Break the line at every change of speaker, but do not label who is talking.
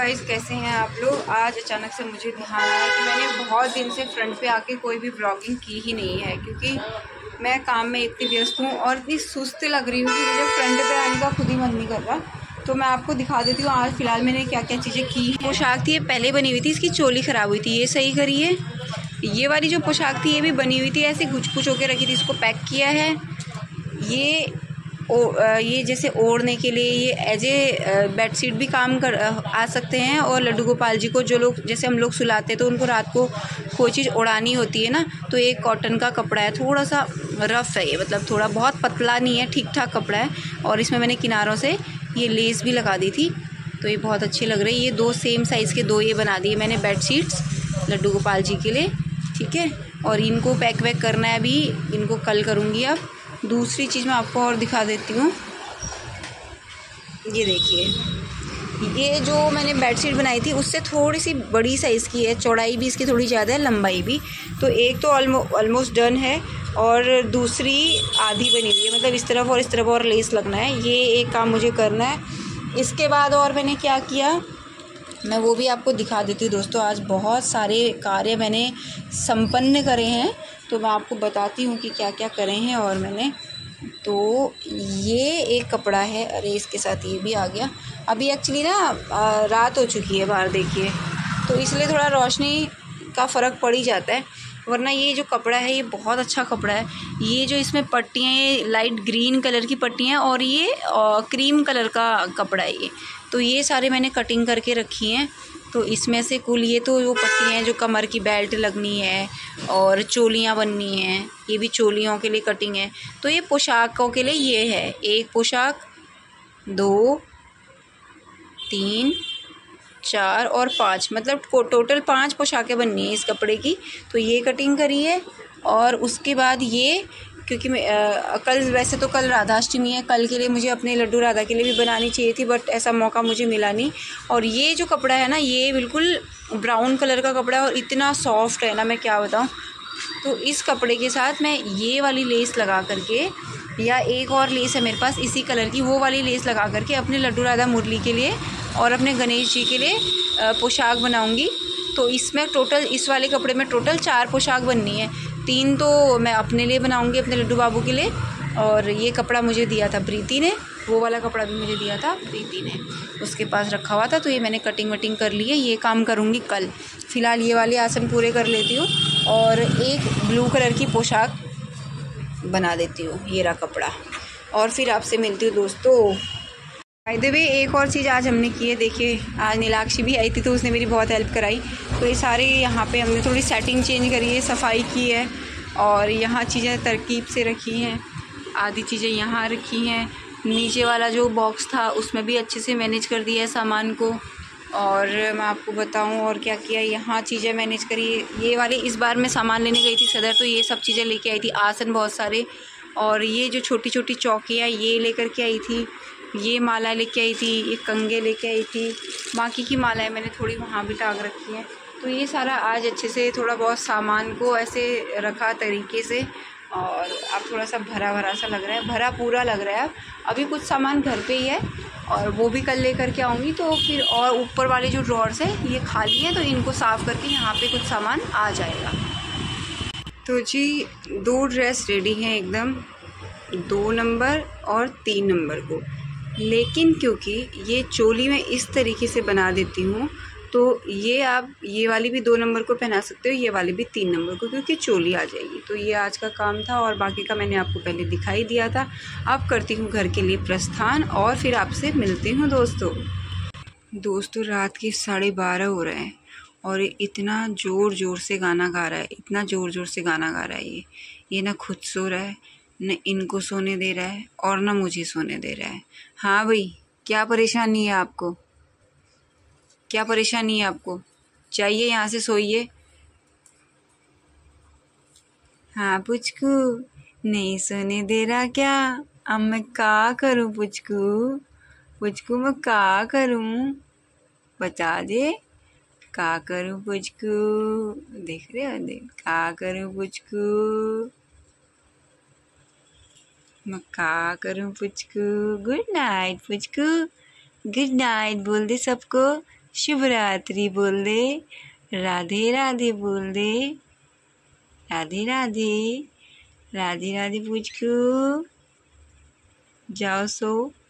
Guys, कैसे हैं आप लोग। आज अचानक से मुझे ध्यान आया कि मैंने बहुत दिन से फ्रंट पे आके कोई भी ब्लॉगिंग की ही नहीं है, क्योंकि मैं काम में इतनी व्यस्त हूँ और इतनी सुस्त लग रही हूँ कि मुझे फ्रंट पे आने का खुद ही मन नहीं कर रहा। तो मैं आपको दिखा देती हूँ आज फ़िलहाल मैंने क्या क्या चीज़ें की। पोशाक थी, ये पहले बनी हुई थी, इसकी चोली ख़राब हुई थी, ये सही करी है। ये वाली जो पोशाक थी ये भी बनी हुई थी, ऐसे कुछ कुछ होके रखी थी, इसको पैक किया है। ये जैसे ओढ़ने के लिए ये एज ए बेडशीट भी काम कर आ सकते हैं। और लड्डू गोपाल जी को जो लोग जैसे हम लोग सुलाते हैं तो उनको रात को कोई चीज़ ओढ़ानी होती है ना, तो एक कॉटन का कपड़ा है, थोड़ा सा रफ़ है ये, मतलब थोड़ा बहुत पतला नहीं है, ठीक ठाक कपड़ा है। और इसमें मैंने किनारों से ये लेस भी लगा दी थी, तो ये बहुत अच्छी लग रही है। ये दो सेम साइज़ के दो ये बना दिए मैंने बेडशीट्स लड्डू गोपाल जी के लिए, ठीक है। और इनको पैक वैक करना है, अभी इनको कल करूँगी। अब दूसरी चीज़ मैं आपको और दिखा देती हूँ। ये देखिए, ये जो मैंने बेडशीट बनाई थी उससे थोड़ी सी बड़ी साइज़ की है, चौड़ाई भी इसकी थोड़ी ज़्यादा है, लंबाई भी। तो एक तो ऑलमोस्ट डन है और दूसरी आधी बनी हुई है, मतलब इस तरफ और लेस लगना है। ये एक काम मुझे करना है। इसके बाद और मैंने क्या किया मैं वो भी आपको दिखा देती हूँ दोस्तों। आज बहुत सारे कार्य मैंने संपन्न करे हैं, तो मैं आपको बताती हूँ कि क्या क्या करे हैं। और मैंने तो ये एक कपड़ा है, अरे इसके साथ ये भी आ गया। अभी एक्चुअली ना रात हो चुकी है बाहर, देखिए, तो इसलिए थोड़ा रोशनी का फ़र्क पड़ ही जाता है, वरना ये जो कपड़ा है ये बहुत अच्छा कपड़ा है। ये जो इसमें पट्टियाँ, ये लाइट ग्रीन कलर की पट्टियाँ और ये क्रीम कलर का कपड़ा है ये। तो ये सारे मैंने कटिंग करके रखी हैं। तो इसमें से कुल ये तो वो पट्टियाँ हैं जो कमर की बेल्ट लगनी है और चोलियाँ बननी हैं, ये भी चोलियों के लिए कटिंग है। तो ये पोशाकों के लिए ये है, एक पोशाक, 2, 3, 4 और 5, मतलब टोटल 5 पोशाकें बननी है इस कपड़े की। तो ये कटिंग करी है। और उसके बाद ये, क्योंकि मैं कल, वैसे तो कल राधाष्टमी है, कल के लिए मुझे अपने लड्डू राधा के लिए भी बनानी चाहिए थी, बट ऐसा मौका मुझे मिला नहीं। और ये जो कपड़ा है ना, ये बिल्कुल ब्राउन कलर का कपड़ा है और इतना सॉफ्ट है ना, मैं क्या बताऊँ। तो इस कपड़े के साथ मैं ये वाली लेस लगा करके, या एक और लेस है मेरे पास इसी कलर की, वो वाली लेस लगा करके अपने लड्डू राधा मुरली के लिए और अपने गणेश जी के लिए पोशाक बनाऊंगी। तो इसमें टोटल, इस वाले कपड़े में टोटल 4 पोशाक बननी है। 3 तो मैं अपने लिए बनाऊंगी, अपने लड्डू बाबू के लिए, और ये कपड़ा मुझे दिया था प्रीति ने, वो वाला कपड़ा भी मुझे दिया था प्रीति ने, उसके पास रखा हुआ था। तो ये मैंने कटिंग वटिंग कर ली है, ये काम करूँगी कल। फ़िलहाल ये वाले आसन पूरे कर लेती हूँ और एक ब्लू कलर की पोशाक बना देती हूँ, ये रहा कपड़ा। और फिर आपसे मिलती हूँ दोस्तों। बाय द वे, एक और चीज़ आज हमने की है, देखिए, आज नीलाक्षी भी आई थी तो उसने मेरी बहुत हेल्प कराई। तो ये सारे यहाँ पे हमने थोड़ी सेटिंग चेंज करी है, सफाई की है, और यहाँ चीज़ें तरकीब से रखी हैं, आधी चीज़ें यहाँ रखी हैं। नीचे वाला जो बॉक्स था उसमें भी अच्छे से मैनेज कर दिया है सामान को। और मैं आपको बताऊं और क्या किया, यहाँ चीज़ें मैनेज करी। ये वाली, इस बार मैं सामान लेने गई थी सदर, तो ये सब चीज़ें लेके आई थी, आसन बहुत सारे, और ये जो छोटी छोटी चौकियाँ ये लेकर के आई थी, ये माला लेके आई थी, ये कंगे लेके आई थी, बाकी की मालाएं मैंने थोड़ी वहाँ भी टांग रखी हैं। तो ये सारा आज अच्छे से थोड़ा बहुत सामान को ऐसे रखा तरीके से, और अब थोड़ा सा भरा भरा सा लग रहा है, भरा पूरा लग रहा है। अभी कुछ सामान घर पे ही है और वो भी कल लेकर के आऊँगी। तो फिर, और ऊपर वाले जो ड्रॉर्स है ये खाली है, तो इनको साफ़ करके यहाँ पे कुछ सामान आ जाएगा। तो जी, 2 ड्रेस रेडी हैं एकदम, 2 नंबर और 3 नंबर को। लेकिन क्योंकि ये चोली मैं इस तरीके से बना देती हूँ, तो ये आप ये वाली भी 2 नंबर को पहना सकते हो, ये वाली भी 3 नंबर को, क्योंकि चोली आ जाएगी। तो ये आज का काम था, और बाकी का मैंने आपको पहले दिखाई दिया था। अब करती हूँ घर के लिए प्रस्थान और फिर आपसे मिलती हूँ दोस्तों। रात के 12:30 हो रहे हैं और इतना ज़ोर ज़ोर से गाना गा रहा है, इतना ज़ोर ज़ोर से गाना गा रहा है। ये ना खुद सो रहा है, न इनको सोने दे रहा है, और ना मुझे सोने दे रहा है। हाँ भाई, क्या परेशानी है आपको? क्या परेशानी है आपको? जाइए यहाँ से, सोइए। हाँ पुचकू, नहीं सोने दे रहा क्या? अब मैं क्या करूँ पुचकू मैं क्या करूँ? बता दे, क्या करूँ पुचकू? देख रहे हो, देख, क्या करूँ पुचकू? मैं क्या करूँ Puchku? Good night Puchku, good night बोल दे सबको, शुभ रात्रि बोल दे, राधे राधे बोल दे, राधे राधे, राधे राधे पूछ को जाओ सो।